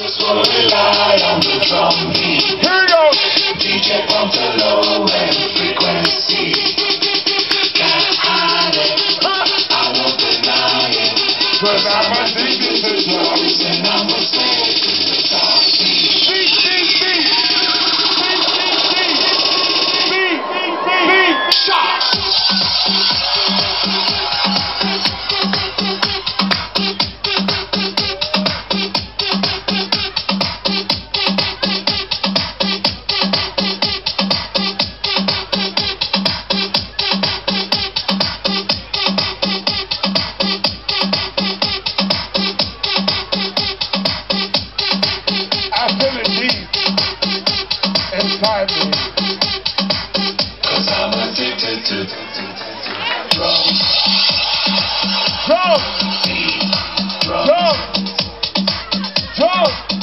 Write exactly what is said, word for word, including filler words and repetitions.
So rely on the drum beat. Here we go. D J pump the low end frequency. Can't hide it, I won't deny it. But I'm addicted to drugs. And I'm a slave to the top beat. Beat, beat, beat. Beat, beat, beat. Beat, beat, beat. Shot. Inside me. Cause I'm addicted to drums. Drums! Beat, drums. Drums! Drums!